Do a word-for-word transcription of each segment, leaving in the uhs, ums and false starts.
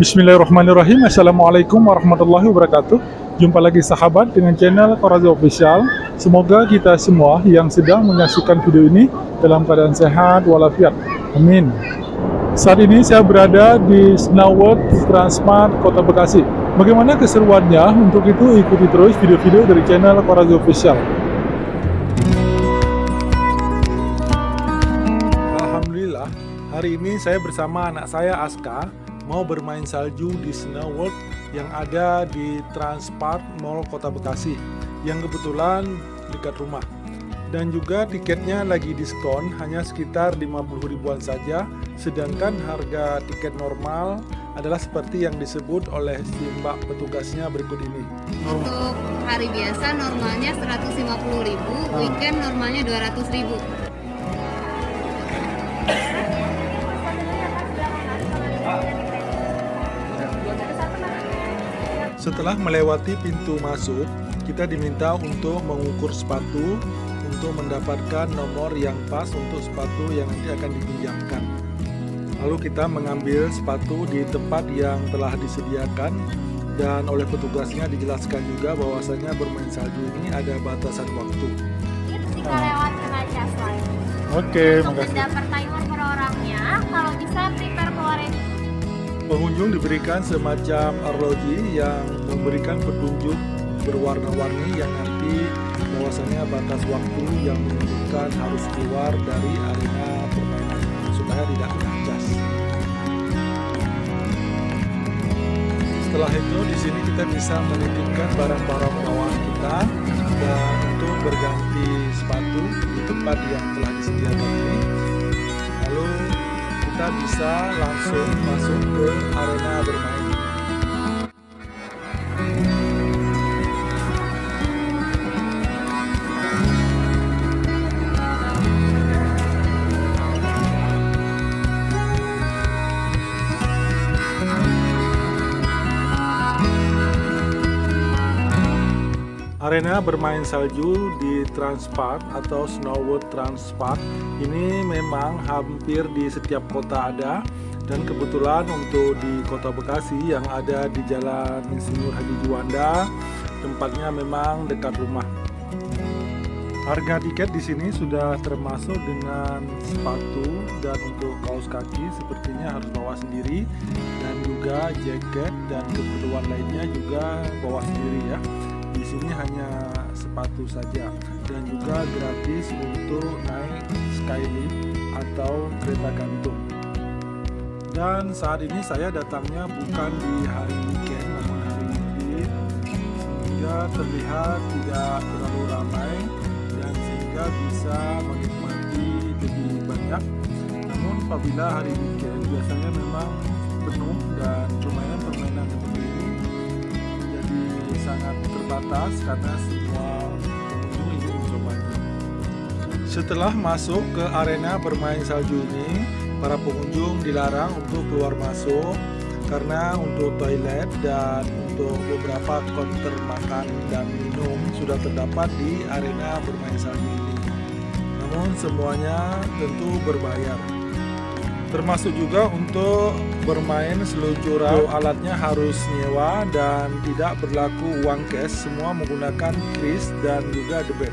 Bismillahirrahmanirrahim. Assalamualaikum warahmatullahi wabarakatuh. Jumpa lagi sahabat dengan channel Korazi Official. Semoga kita semua yang sedang menyaksikan video ini dalam keadaan sehat walafiat. Amin. Saat ini saya berada di Snowworld Transmart Kota Bekasi. Bagaimana keseruannya? Untuk itu ikuti terus video-video dari channel Korazi Official. Alhamdulillah, hari ini saya bersama anak saya Aska mau bermain salju di Snowworld yang ada di Transmart Mall Kota Bekasi yang kebetulan dekat rumah, dan juga tiketnya lagi diskon hanya sekitar lima puluh ribuan saja, sedangkan harga tiket normal adalah seperti yang disebut oleh si mbak petugasnya berikut ini. Untuk hari biasa normalnya seratus lima puluh ribu, weekend normalnya dua ratus ribu. Setelah melewati pintu masuk, kita diminta untuk mengukur sepatu untuk mendapatkan nomor yang pas untuk sepatu yang nanti akan dipinjamkan. Lalu kita mengambil sepatu di tempat yang telah disediakan, dan oleh petugasnya dijelaskan juga bahwasanya bermain salju ini ada batasan waktu. Jika lewat kena cas lain. Oke, Untuk makasih. denda per timer per orangnya, kalau bisa prepare keluarin. Pengunjung diberikan semacam arloji yang memberikan petunjuk berwarna-warni yang nanti bahwasanya batas waktu yang menunjukkan harus keluar dari arena permainan supaya tidak kena cas. Setelah itu di sini kita bisa menitipkan barang-barang bawaan kita dan untuk berganti sepatu di tempat yang telah disediakan ini. Lalu kita bisa langsung masuk ke arena bermain. Arena bermain salju di Transmart atau Snowworld Transmart ini memang hampir di setiap kota ada, dan kebetulan untuk di Kota Bekasi yang ada di Jalan Insinyur Haji Juanda, tempatnya memang dekat rumah. Harga tiket di sini sudah termasuk dengan sepatu, dan untuk kaos kaki sepertinya harus bawa sendiri, dan juga jaket dan keperluan lainnya juga bawa sendiri ya. Di sini hanya sepatu saja, dan juga gratis untuk naik skylift atau kereta gantung. Dan saat ini saya datangnya bukan di hari weekend namun hari weekday, sehingga terlihat tidak terlalu ramai dan sehingga bisa menikmati lebih banyak. Namun apabila hari weekend biasanya memang penuh dan permainan-permainan seperti ini jadi sangat terbatas karena semua pengunjung ingin mencobanya. Setelah masuk ke arena bermain salju ini, para pengunjung dilarang untuk keluar masuk karena untuk toilet dan untuk beberapa konter makan dan minum sudah terdapat di arena bermain salju ini. Namun semuanya tentu berbayar. Termasuk juga untuk bermain seluncuran, alatnya harus nyewa dan tidak berlaku uang cash, semua menggunakan kris dan juga debit.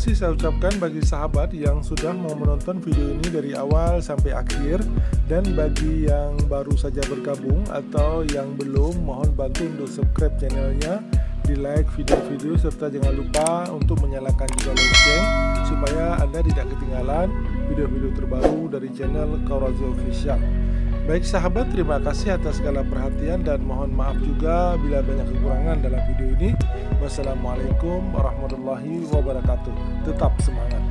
kasih saya ucapkan bagi sahabat yang sudah mau menonton video ini dari awal sampai akhir. Dan bagi yang baru saja bergabung atau yang belum, mohon bantu untuk subscribe channelnya, di like video-video, serta jangan lupa untuk menyalakan juga lonceng supaya Anda tidak ketinggalan video-video terbaru dari channel Kaurazi Official. Baik sahabat, terima kasih atas segala perhatian dan mohon maaf juga bila banyak kekurangan dalam video ini. Wassalamualaikum warahmatullahi wabarakatuh. Tetap semangat.